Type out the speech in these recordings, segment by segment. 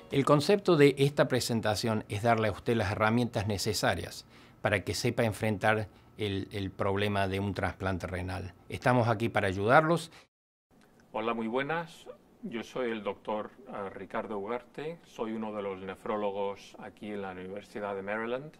El concepto de esta presentación es darle a usted las herramientas necesarias para que sepa enfrentar el problema de un trasplante renal. Estamos aquí para ayudarlos. Hola, muy buenas. Yo soy el doctor Ricardo Ugarte, soy uno de los nefrólogos aquí en la Universidad de Maryland,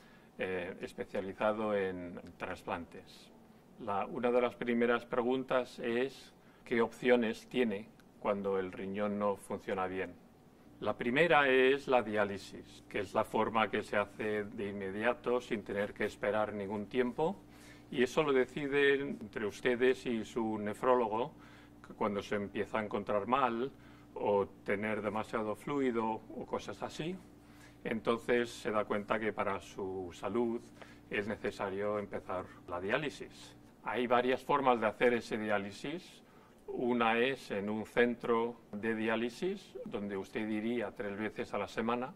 especializado en trasplantes. Una de las primeras preguntas es ¿qué opciones tiene cuando el riñón no funciona bien? La primera es la diálisis, que es la forma que se hace de inmediato sin tener que esperar ningún tiempo, y eso lo deciden entre ustedes y su nefrólogo cuando se empieza a encontrar mal o tener demasiado fluido o cosas así. Entonces se da cuenta que para su salud es necesario empezar la diálisis. Hay varias formas de hacer ese diálisis. Una es en un centro de diálisis, donde usted iría 3 veces a la semana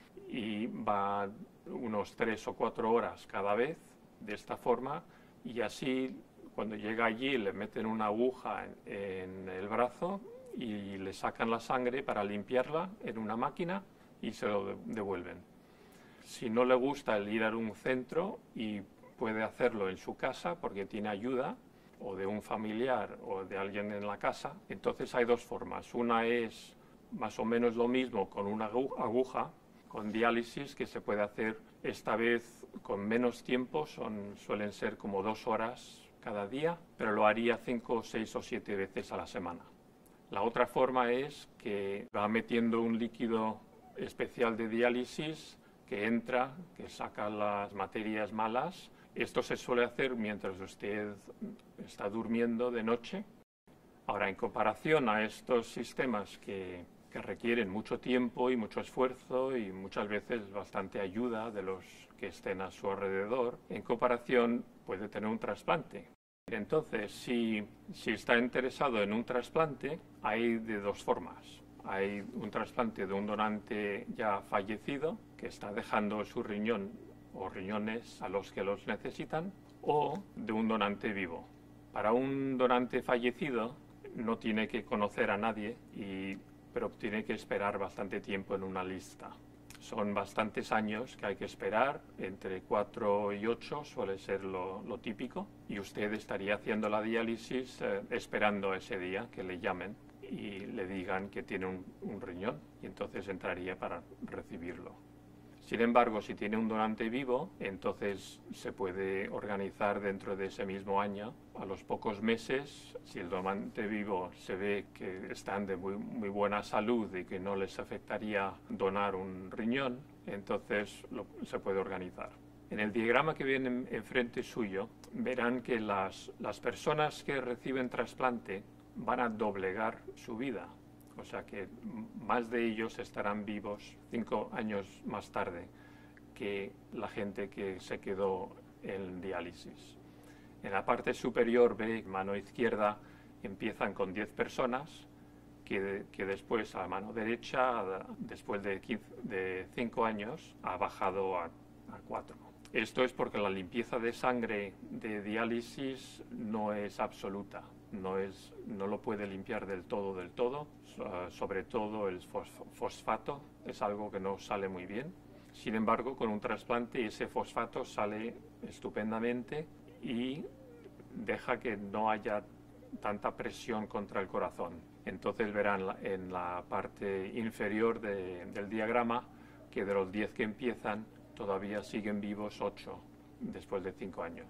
y va unos 3 o 4 horas cada vez de esta forma, y así cuando llega allí le meten una aguja en el brazo y le sacan la sangre para limpiarla en una máquina y se lo devuelven. Si no le gusta el ir a un centro, y puede hacerlo en su casa porque tiene ayuda o de un familiar o de alguien en la casa, entonces hay dos formas. Una es más o menos lo mismo con una aguja, con diálisis, que se puede hacer esta vez con menos tiempo, suelen ser como 2 horas cada día, pero lo haría 5, 6 o 7 veces a la semana. La otra forma es que va metiendo un líquido especial de diálisis que entra, que saca las materias malas. Esto se suele hacer mientras usted está durmiendo de noche. Ahora, en comparación a estos sistemas que requieren mucho tiempo y mucho esfuerzo y muchas veces bastante ayuda de los que estén a su alrededor, en comparación puede tener un trasplante. Entonces, si está interesado en un trasplante, hay de dos formas. Hay un trasplante de un donante ya fallecido que está dejando su riñón o riñones a los que los necesitan, o de un donante vivo. Para un donante fallecido no tiene que conocer a nadie, pero tiene que esperar bastante tiempo en una lista. Son bastantes años que hay que esperar, entre 4 y 8 suele ser lo típico, y usted estaría haciendo la diálisis esperando ese día que le llamen y le digan que tiene un riñón, y entonces entraría para recibirlo. Sin embargo, si tiene un donante vivo, entonces se puede organizar dentro de ese mismo año. A los pocos meses, si el donante vivo se ve que están de muy buena salud y que no les afectaría donar un riñón, entonces se puede organizar. En el diagrama que viene enfrente suyo, verán que las personas que reciben trasplante van a doblegar su vida. O sea que más de ellos estarán vivos 5 años más tarde que la gente que se quedó en diálisis. En la parte superior, ve, mano izquierda, empiezan con 10 personas, que después a la mano derecha, después de 5 años, ha bajado a 4. Esto es porque la limpieza de sangre de diálisis no es absoluta. No lo puede limpiar del todo, sobre todo el fosfato es algo que no sale muy bien. Sin embargo, con un trasplante ese fosfato sale estupendamente y deja que no haya tanta presión contra el corazón. Entonces verán en la parte inferior del diagrama que de los 10 que empiezan todavía siguen vivos 8 después de 5 años.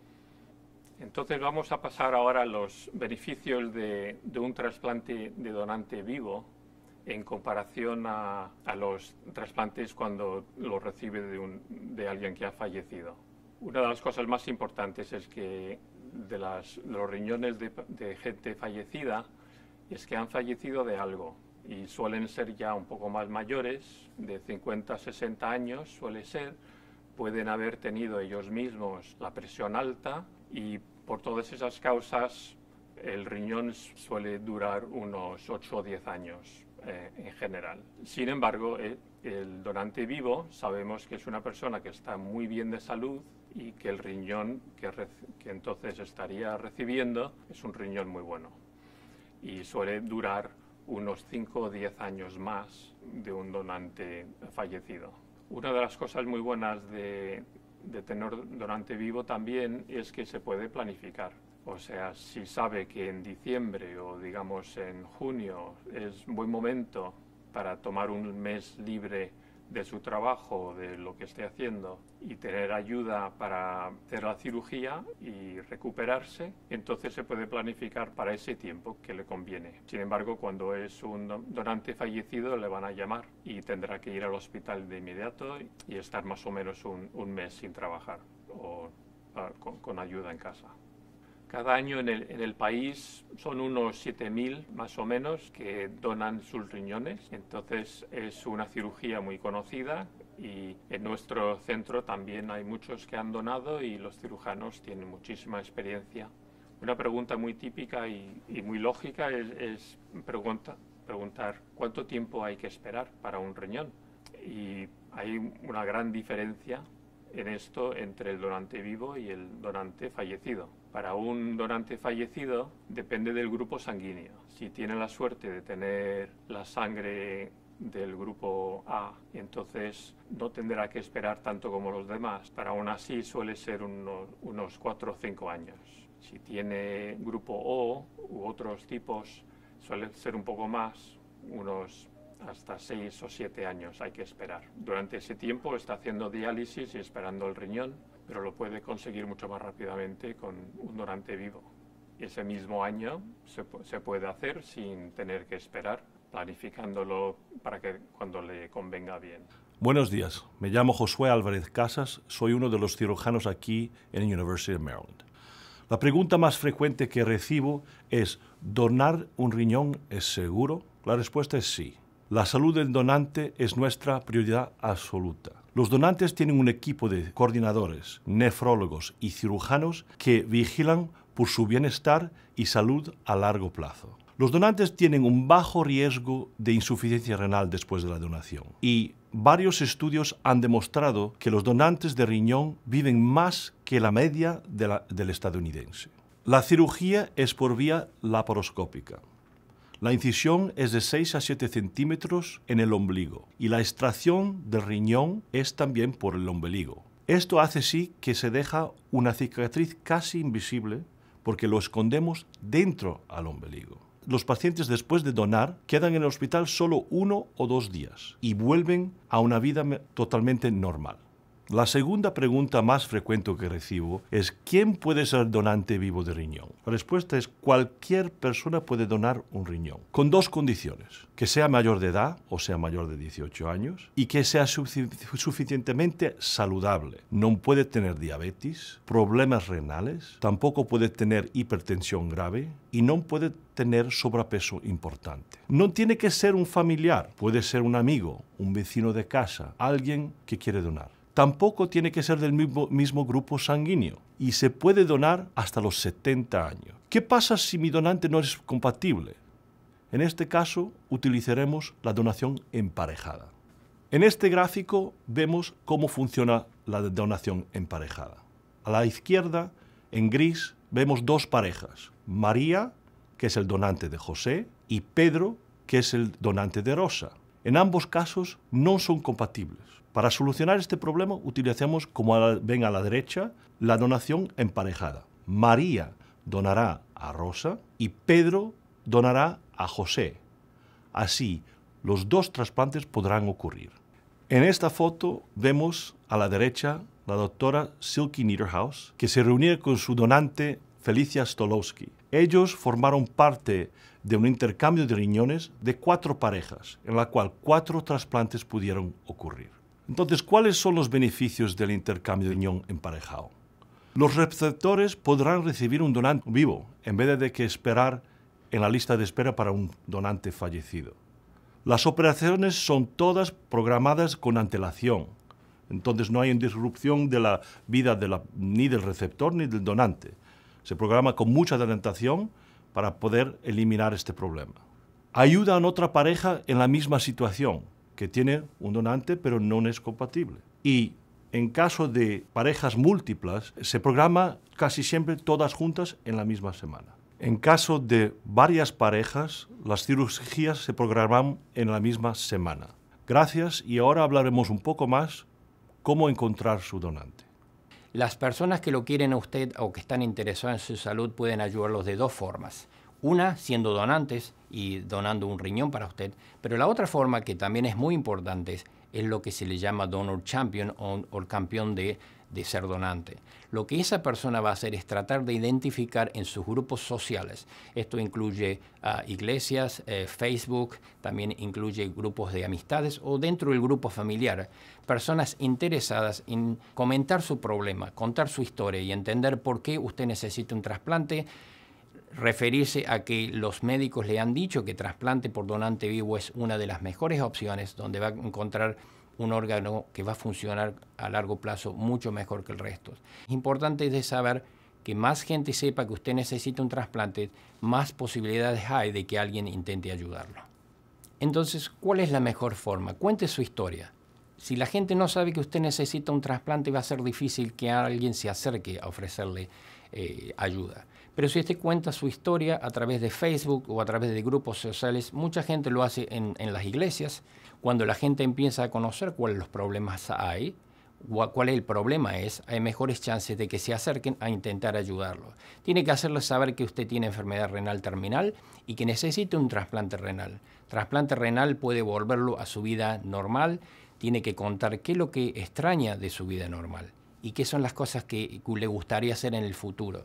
Entonces vamos a pasar ahora a los beneficios de un trasplante de donante vivo en comparación a los trasplantes cuando lo recibe de alguien que ha fallecido. Una de las cosas más importantes es que de los riñones de gente fallecida es que han fallecido de algo, y suelen ser ya un poco más mayores, de 50 a 60 años suele ser. Pueden haber tenido ellos mismos la presión alta, y por todas esas causas el riñón suele durar unos 8 o 10 años en general. Sin embargo, el donante vivo sabemos que es una persona que está muy bien de salud y que el riñón que entonces estaría recibiendo es un riñón muy bueno y suele durar unos 5 o 10 años más de un donante fallecido. Una de las cosas muy buenas de tener donante vivo también es que se puede planificar. O sea, si sabe que en diciembre o digamos en junio es un buen momento para tomar un mes libre de su trabajo, de lo que esté haciendo, y tener ayuda para hacer la cirugía y recuperarse, entonces se puede planificar para ese tiempo que le conviene. Sin embargo, cuando es un donante fallecido le van a llamar y tendrá que ir al hospital de inmediato y estar más o menos un mes sin trabajar o con ayuda en casa. Cada año en el país son unos 7.000 más o menos que donan sus riñones, entonces es una cirugía muy conocida y en nuestro centro también hay muchos que han donado y los cirujanos tienen muchísima experiencia. Una pregunta muy típica y muy lógica es preguntar cuánto tiempo hay que esperar para un riñón, y hay una gran diferencia en esto entre el donante vivo y el donante fallecido. Para un donante fallecido depende del grupo sanguíneo. Si tiene la suerte de tener la sangre del grupo A, entonces no tendrá que esperar tanto como los demás, pero aún así suele ser unos 4 o 5 años. Si tiene grupo O u otros tipos, suele ser un poco más, unos hasta 6 o 7 años hay que esperar. Durante ese tiempo está haciendo diálisis y esperando el riñón, pero lo puede conseguir mucho más rápidamente con un donante vivo. Ese mismo año se puede hacer sin tener que esperar, planificándolo para que cuando le convenga bien. Buenos días, me llamo Josué Álvarez Casas, soy uno de los cirujanos aquí en la University of Maryland. La pregunta más frecuente que recibo es, ¿donar un riñón es seguro? La respuesta es sí. La salud del donante es nuestra prioridad absoluta. Los donantes tienen un equipo de coordinadores, nefrólogos y cirujanos que vigilan por su bienestar y salud a largo plazo. Los donantes tienen un bajo riesgo de insuficiencia renal después de la donación y varios estudios han demostrado que los donantes de riñón viven más que la media del estadounidense. La cirugía es por vía laparoscópica. La incisión es de 6 a 7 centímetros en el ombligo y la extracción del riñón es también por el ombligo. Esto hace sí que se deja una cicatriz casi invisible porque lo escondemos dentro al ombligo. Los pacientes después de donar quedan en el hospital solo 1 o 2 días y vuelven a una vida totalmente normal. La segunda pregunta más frecuente que recibo es ¿quién puede ser donante vivo de riñón? La respuesta es cualquier persona puede donar un riñón, con 2 condiciones: que sea mayor de edad, o sea mayor de 18 años, y que sea suficientemente saludable. No puede tener diabetes, problemas renales, tampoco puede tener hipertensión grave y no puede tener sobrepeso importante. No tiene que ser un familiar, puede ser un amigo, un vecino de casa, alguien que quiere donar. Tampoco tiene que ser del mismo grupo sanguíneo y se puede donar hasta los 70 años. ¿Qué pasa si mi donante no es compatible? En este caso, utilizaremos la donación emparejada. En este gráfico vemos cómo funciona la donación emparejada. A la izquierda, en gris, vemos 2 parejas. María, que es el donante de José, y Pedro, que es el donante de Rosa. En ambos casos no son compatibles. Para solucionar este problema utilizamos, como ven a la derecha, la donación emparejada. María donará a Rosa y Pedro donará a José. Así, los 2 trasplantes podrán ocurrir. En esta foto vemos a la derecha la doctora Silke Niederhaus, que se reunía con su donante Felicia Stolowski. Ellos formaron parte de un intercambio de riñones de 4 parejas, en la cual 4 trasplantes pudieron ocurrir. Entonces, ¿cuáles son los beneficios del intercambio de riñón emparejado? Los receptores podrán recibir un donante vivo, en vez de que esperar en la lista de espera para un donante fallecido. Las operaciones son todas programadas con antelación, entonces no hay disrupción de la vida ni del receptor ni del donante. Se programa con mucha adelantación para poder eliminar este problema. Ayuda a otra pareja en la misma situación, que tiene un donante pero no es compatible. Y en caso de parejas múltiples, se programa casi siempre todas juntas en la misma semana. En caso de varias parejas, las cirugías se programan en la misma semana. Gracias, y ahora hablaremos un poco más cómo encontrar su donante. Las personas que lo quieren a usted o que están interesadas en su salud pueden ayudarlos de dos formas. Una, siendo donantes y donando un riñón para usted, pero la otra forma, que también es muy importante, es lo que se le llama donor champion o el campeón de ser donante. Lo que esa persona va a hacer es tratar de identificar en sus grupos sociales. Esto incluye iglesias, Facebook, también incluye grupos de amistades o dentro del grupo familiar, personas interesadas en comentar su problema, contar su historia y entender por qué usted necesita un trasplante, referirse a que los médicos le han dicho que trasplante por donante vivo es una de las mejores opciones, donde va a encontrar un órgano que va a funcionar a largo plazo mucho mejor que el resto. Es importante de saber que más gente sepa que usted necesita un trasplante, más posibilidades hay de que alguien intente ayudarlo. Entonces, ¿cuál es la mejor forma? Cuente su historia. Si la gente no sabe que usted necesita un trasplante, va a ser difícil que alguien se acerque a ofrecerle ayuda. Pero si usted cuenta su historia a través de Facebook o a través de grupos sociales, mucha gente lo hace en las iglesias. Cuando la gente empieza a conocer cuáles los problemas hay, cuál el problema es, hay mejores chances de que se acerquen a intentar ayudarlo. Tiene que hacerle saber que usted tiene enfermedad renal terminal y que necesita un trasplante renal. Trasplante renal puede volverlo a su vida normal. Tiene que contar qué es lo que extraña de su vida normal y qué son las cosas que le gustaría hacer en el futuro.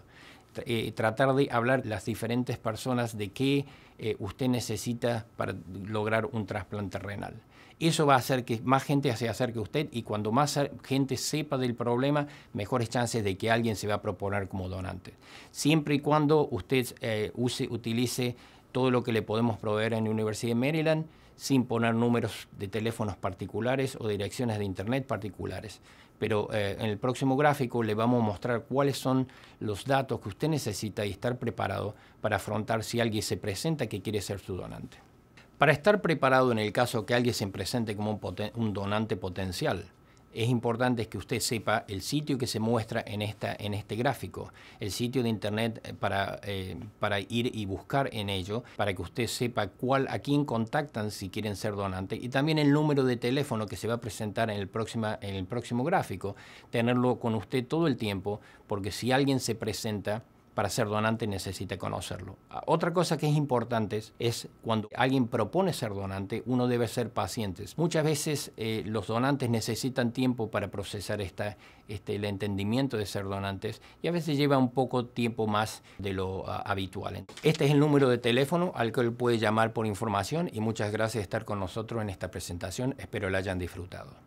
Tratar de hablar las diferentes personas de qué usted necesita para lograr un trasplante renal. Eso va a hacer que más gente se acerque a usted y cuando más gente sepa del problema, mejores chances de que alguien se va a proponer como donante. Siempre y cuando usted utilice todo lo que le podemos proveer en la Universidad de Maryland, sin poner números de teléfonos particulares o direcciones de internet particulares. Pero en el próximo gráfico le vamos a mostrar cuáles son los datos que usted necesita y estar preparado para afrontar si alguien se presenta que quiere ser su donante. Para estar preparado en el caso que alguien se presente como un donante potencial, es importante que usted sepa el sitio que se muestra en este gráfico, el sitio de internet para ir y buscar en ello, para que usted sepa a quién contactan si quieren ser donante, y también el número de teléfono que se va a presentar en el próximo gráfico, tenerlo con usted todo el tiempo, porque si alguien se presenta para ser donante necesita conocerlo. Otra cosa que es importante es cuando alguien propone ser donante, uno debe ser paciente. Muchas veces los donantes necesitan tiempo para procesar el entendimiento de ser donantes y a veces lleva un poco tiempo más de lo habitual. Este es el número de teléfono al que puede llamar por información y muchas gracias por estar con nosotros en esta presentación. Espero la hayan disfrutado.